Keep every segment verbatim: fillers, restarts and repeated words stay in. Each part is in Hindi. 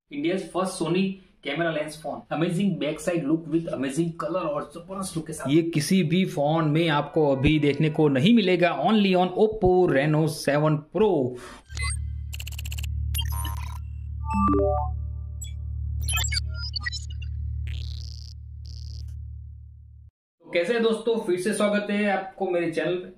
India first Sony camera lens phone, amazing back side look with amazing colour और जबरदस्त लुक के साथ। ये किसी भी फोन में आपको अभी देखने को नहीं मिलेगा, only on Oppo Reno seven pro. तो कैसे है दोस्तों, फिर से स्वागत है आपको मेरे चैनल पे।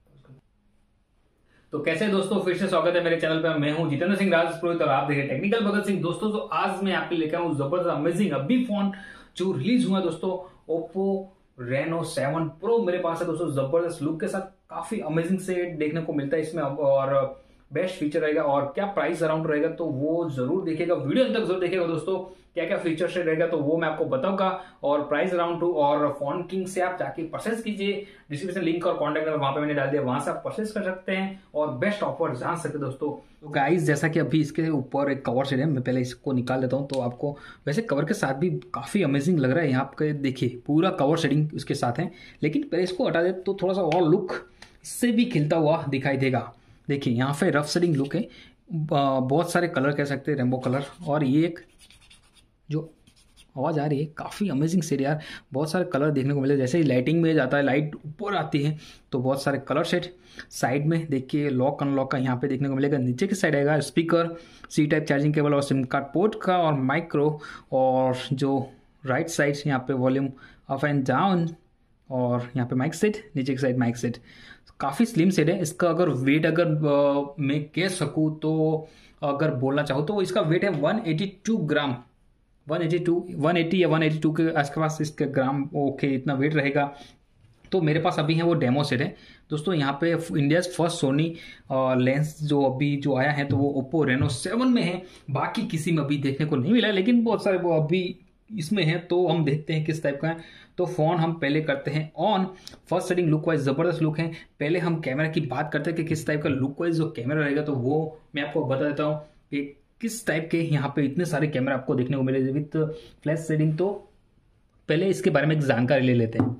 तो कैसे है दोस्तों, फिर से स्वागत है मेरे चैनल पे। मैं हूं जितेंद्र सिंह राजपुरोहित और आप देखें टेक्निकल भगत सिंह। दोस्तों तो आज मैं आपके लेकर आऊं जबरदस्त अमेजिंग अभी फोन जो रिलीज हुआ है दोस्तों, ओप्पो रेनो सेवन प्रो मेरे पास है दोस्तों। जबरदस्त लुक के साथ काफी अमेजिंग से देखने को मिलता है इसमें, और बेस्ट फीचर रहेगा। और क्या प्राइस अराउंड रहेगा तो वो जरूर देखिएगा, वीडियो अंत तक जरूर देखिएगा दोस्तों। क्या क्या फीचर से रहेगा तो वो मैं आपको बताऊंगा, और प्राइस अराउंड टू और फोन किंग से आप जाके परचेस कीजिए। डिस्क्रिप्शन लिंक और कॉन्टैक्ट नंबर वहां पे मैंने डाल दिया, वहां से आप परचेस कर सकते हैं और बेस्ट ऑफर जान सकते हैं दोस्तों। तो गाइस जैसा कि अभी इसके ऊपर एक कवर सेट है, मैं पहले इसको निकाल देता हूं। तो आपको वैसे कवर के साथ भी काफी अमेजिंग लग रहा है, यहाँ पे देखिए पूरा कवर शेडिंग उसके साथ है। लेकिन पहले इसको हटा दे तो थोड़ा सा और लुक इससे भी खिलता हुआ दिखाई देगा। देखिए यहाँ पे रफ शेडिंग लुक है, बहुत सारे कलर कह सकते हैं, रेनबो कलर। और ये एक जो आवाज़ आ रही है काफ़ी अमेजिंग सेट यार, बहुत सारे कलर देखने को मिले। जैसे ही लाइटिंग में जाता है, लाइट ऊपर आती है तो बहुत सारे कलर सेट। साइड में देखिए लॉक अनलॉक का यहाँ पे देखने को मिलेगा। नीचे की साइड आएगा speaker, C type charging cable और सिम कार्ड पोर्ट का और माइक्रो। और जो राइट साइड यहाँ पे वॉल्यूम अप एंड डाउन, और यहाँ पे माइक सेट, नीचे की साइड माइक सेट। काफ़ी स्लिम सेट है। इसका अगर वेट अगर आ, मैं कह सकूँ तो अगर बोलना चाहूँ तो इसका वेट है one eighty two gram, one eighty two one eighty या वन एटी टू के आसपास इसके ग्राम। ओके, इतना वेट रहेगा। तो मेरे पास अभी है वो डेमो सेट है दोस्तों। यहाँ पे इंडिया फर्स्ट सोनी लेंस जो अभी जो आया है तो वो ओप्पो रेनो सेवन में है, बाकी किसी में अभी देखने को नहीं मिला है, लेकिन बहुत सारे वो अभी इसमें है। तो हम देखते हैं किस टाइप का है। तो फोन हम पहले करते हैं on. First setting look wise जबरदस्त लुक है। पहले हम कैमरा की बात करते हैं कि किस टाइप का लुक वाइज जो कैमरा रहेगा, तो वो मैं आपको बता देता हूँ कि किस टाइप के यहाँ पे इतने सारे कैमरा आपको देखने को मिले विथ फ्लैश सेटिंग। तो पहले इसके बारे में एक जानकारी ले लेते हैं।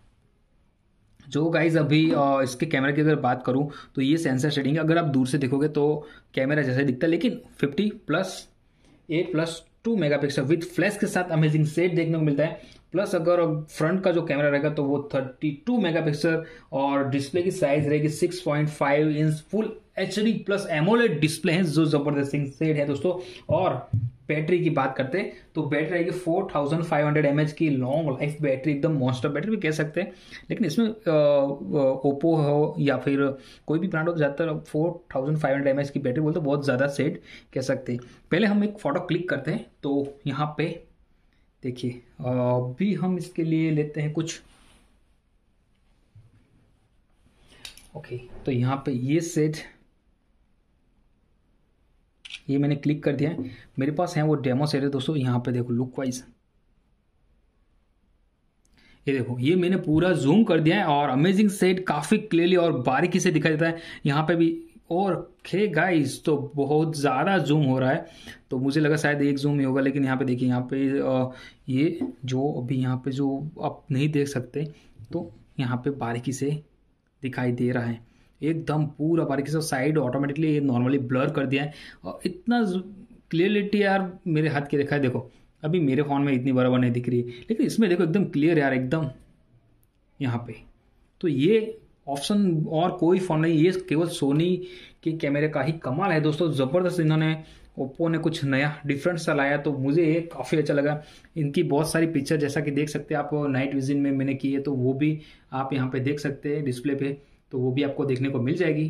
जो गाइज अभी इसके कैमरे की अगर बात करूं तो ये सेंसर सेटिंग है। अगर आप दूर से देखोगे तो कैमरा जैसा दिखता है, लेकिन fifty plus eight plus two megapixel with flash के साथ अमेजिंग सेट देखने को मिलता है। प्लस अगर फ्रंट का जो कैमरा रहेगा तो वो थर्टी टू मेगापिक्सल, और डिस्प्ले की साइज रहेगी six point five inch full H D plus AMOLED display है, जो जबरदस्त सेट है दोस्तों। और बैटरी की बात करते हैं तो बैटरी रहेगी four thousand five hundred M H की लॉन्ग लाइफ बैटरी, एकदम मॉन्स्टर बैटरी भी कह सकते हैं। लेकिन इसमें ओप्पो हो या फिर कोई भी ब्रांड हो, ज़्यादातर four thousand five hundred M H की बैटरी बोलते बहुत ज़्यादा सेट कह सकते हैं। पहले हम एक फोटो क्लिक करते हैं। तो यहाँ पे देखिए अभी हम इसके लिए लेते हैं कुछ। ओके, तो यहाँ पे ये सेट ये मैंने क्लिक कर दिया है। मेरे पास है वो डेमो सेट है दोस्तों। यहाँ पे देखो लुक वाइज, ये देखो ये मैंने पूरा जूम कर दिया है और अमेजिंग सेट काफ़ी क्लियरली और बारीकी से दिखाई देता है यहाँ पे भी। और खे गाइस तो बहुत ज़्यादा जूम हो रहा है, तो मुझे लगा शायद एक जूम ही होगा, लेकिन यहाँ पे देखिए यहाँ पे ये जो अभी यहाँ पे जो आप नहीं देख सकते, तो यहाँ पे बारीकी से दिखाई दे रहा है एकदम पूरा बारीकी से। साइड ऑटोमेटिकली ये नॉर्मली ब्लर कर दिया है, और इतना क्लियरिटी यार मेरे हाथ की रेखा है देखो, अभी मेरे फ़ोन में इतनी बराबर नहीं दिख रही है, लेकिन इसमें देखो एकदम क्लियर यार एकदम यहाँ पे। तो ये ऑप्शन और कोई फ़ोन नहीं, ये केवल सोनी के कैमरे का ही कमाल है दोस्तों। ज़बरदस्त इन्होंने ओप्पो ने कुछ नया डिफरेंट सा लाया, तो मुझे ये काफ़ी अच्छा लगा। इनकी बहुत सारी पिक्चर जैसा कि देख सकते हैं आप, नाइट विजन में मैंने की है, तो वो भी आप यहाँ पे देख सकते हैं डिस्प्ले पे, तो वो भी आपको देखने को मिल जाएगी।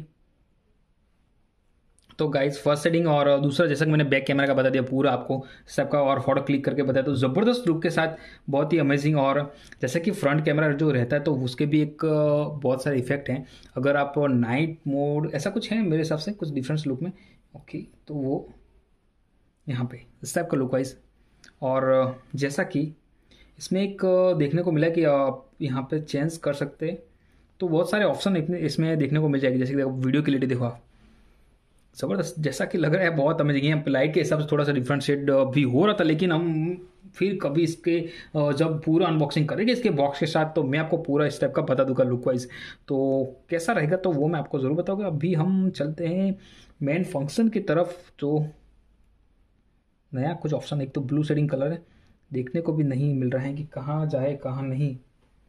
तो गाइस फर्स्ट सेटिंग और दूसरा जैसा कि मैंने बैक कैमरा का बता दिया पूरा आपको सबका, और फोटो क्लिक करके बताया, तो ज़बरदस्त लुक के साथ बहुत ही अमेजिंग। और जैसा कि फ्रंट कैमरा जो रहता है तो उसके भी एक बहुत सारे इफेक्ट हैं। अगर आप नाइट मोड ऐसा कुछ है मेरे हिसाब से कुछ डिफरेंस लुक में, ओके, तो वो यहाँ पे इस टाइप का लुक वाइज। और जैसा कि इसमें एक देखने को मिला कि आप यहाँ पे चेंज कर सकते हैं, तो बहुत सारे ऑप्शन इतने इसमें देखने को मिल जाएगी। जैसे कि देखो वीडियो क्लियरिटी देखो आप, ज़बरदस्त जैसा कि लग रहा है बहुत अमेजिंग है। लाइट के हिसाब से थोड़ा सा डिफरेंट शेड भी हो रहा था, लेकिन हम फिर कभी इसके जब पूरा अनबॉक्सिंग करेंगे इसके बॉक्स के साथ, तो मैं आपको पूरा इस टाइप का बता दूंगा लुक वाइज, तो कैसा रहेगा तो वो मैं आपको ज़रूर बताऊंगा। अभी हम चलते हैं मेन फंक्शन की तरफ। तो नया कुछ ऑप्शन, एक तो ब्लू शेडिंग कलर है, देखने को भी नहीं मिल रहा है कि कहाँ जाए कहाँ नहीं।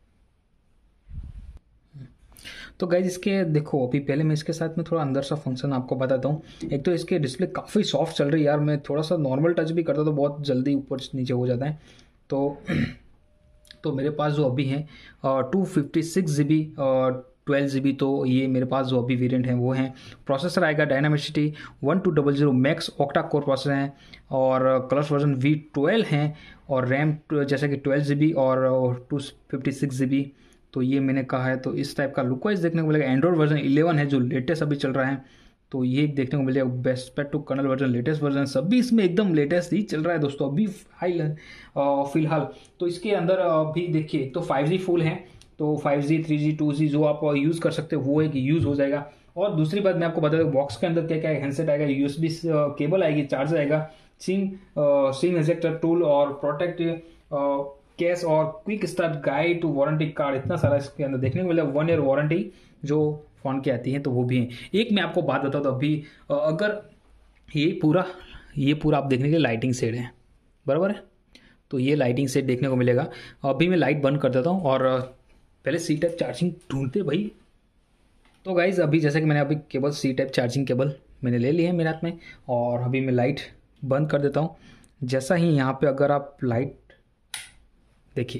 तो गाइज इसके देखो, अभी पहले मैं इसके साथ में थोड़ा अंदर सा फंक्शन आपको बताता हूँ। एक तो इसके डिस्प्ले काफ़ी सॉफ्ट चल रही है यार, मैं थोड़ा सा नॉर्मल टच भी करता तो बहुत जल्दी ऊपर नीचे हो जाता है। तो तो मेरे पास जो अभी हैं two fifty six G B और ट्वेल्व जी बी, तो ये मेरे पास जो अभी वेरिएंट हैं वो हैं। प्रोसेसर आएगा Dimensity one two double zero max octa core processor हैं, और कलर्स वर्जन वी ट्वेल्व हैं, और रैम जैसे कि ट्वेल्व जी बी और two fifty six G B. तो ये मैंने कहा है, तो इस टाइप का लुक वाइज देखने को मिलेगा। एंड्रॉइड वर्जन इलेवन है जो लेटेस्ट अभी चल रहा है, तो ये देखने को मिलेगा। बेस्ट पेट two kernel version, latest version, सभी इसमें एकदम लेटेस्ट ही चल रहा है दोस्तों अभी हाई फिलहाल। तो इसके अंदर अभी देखिए तो फाइव जी फुल है, तो five G three G two G जो आप यूज़ कर सकते हो वो एक यूज़ हो जाएगा। और दूसरी बात मैं आपको बता दूं, बॉक्स के अंदर क्या क्या है, हैंडसेट आएगा, यूएसबी केबल आएगी, चार्जर आएगा, सिम सिम इजेक्टर टूल और प्रोटेक्ट केस और quick start guide two warranty card, इतना सारा इसके अंदर देखने को मिला। वन ईयर वारंटी जो फोन की आती है तो वो भी है। एक मैं आपको बात बताऊँ तो अभी अगर ये पूरा ये पूरा आप देखने के लाइटिंग सेट है, बराबर है, तो ये लाइटिंग सेट देखने को मिलेगा। अभी मैं लाइट बंद कर देता हूँ और पहले सी टाइप चार्जिंग ढूंढते भाई। तो गाइज अभी जैसे कि मैंने अभी cable C type charging cable मैंने ले ली है मेरे हाथ में, और अभी मैं लाइट बंद कर देता हूँ। जैसा ही यहाँ पे अगर आप लाइट देखिए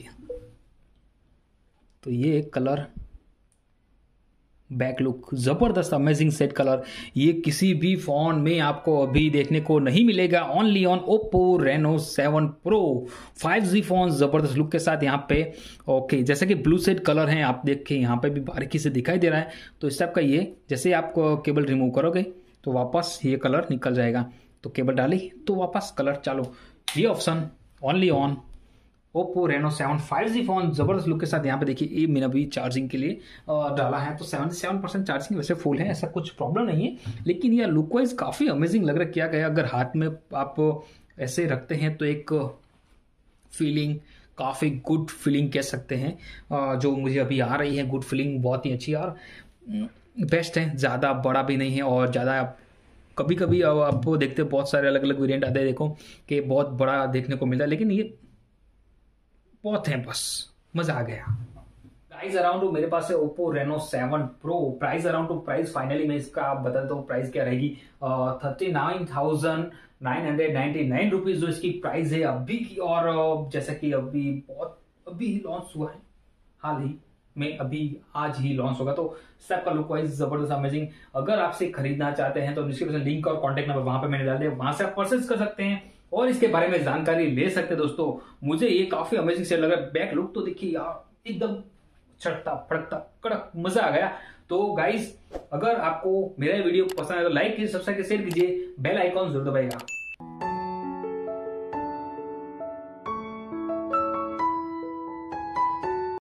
तो ये एक कलर बैक लुक जबरदस्त अमेजिंग सेट कलर, ये किसी भी फोन में आपको अभी देखने को नहीं मिलेगा। Only on Oppo Reno seven pro five G phone जबरदस्त लुक के साथ यहाँ पे। ओके, जैसे कि ब्लू सेट कलर है, आप देखिए यहाँ पे भी बारीकी से दिखाई दे रहा है। तो इस टाइप का ये, जैसे आप केबल रिमूव करोगे तो वापस ये कलर निकल जाएगा, तो केबल डाली तो वापस कलर चालू। ये option only on Oppo Reno seven five G phone जबरदस्त लुक के साथ। यहाँ पे देखिए ये मैंने अभी चार्जिंग के लिए डाला है, तो सेवेंटी सेवन परसेंट चार्जिंग वैसे फुल है, ऐसा कुछ प्रॉब्लम नहीं है, लेकिन यह लुक वाइज काफ़ी अमेजिंग लग रहा है। क्या गया, अगर हाथ में आप ऐसे रखते हैं तो एक फीलिंग, काफ़ी गुड फीलिंग कह सकते हैं जो मुझे अभी आ रही है। गुड फीलिंग बहुत ही अच्छी और बेस्ट है, ज़्यादा बड़ा भी नहीं है और ज़्यादा। कभी कभी आपको देखते हैं बहुत सारे अलग अलग वेरिएंट आते हैं, देखो कि बहुत बड़ा देखने को मिलता है, लेकिन ये बहुत है, बस मजा आ गया। प्राइस अराउंड टू मेरे पास है Oppo Reno seven pro. Price around two price finally मैं इसका आप बता देता हूँ प्राइस क्या रहेगी। Thirty nine thousand nine hundred ninety nine rupees जो इसकी प्राइस है अभी की। और जैसा कि अभी बहुत अभी ही लॉन्च हुआ है, हाल ही में, अभी आज ही लॉन्च होगा, तो सबका लुक वाइज जबरदस्त अमेजिंग। अगर आपसे खरीदना चाहते हैं तो डिस्क्रिप्शन लिंक और कॉन्टेक्ट नंबर वहां पे मैंने डाल दिया, वहां से आप परचेज कर सकते हैं और इसके बारे में जानकारी ले सकते हैं। दोस्तों मुझे ये काफी अमेजिंग सेट लग रहा है। बैक लुक तो देखिए यार, एकदम चढ़ता फड़कता कड़क, मजा आ गया। तो गाइस अगर आपको मेरा वीडियो पसंद है तो लाइक कीजिए, सब्सक्राइब शेयर कीजिए, बेल आइकॉन जरूर दबाइएगा।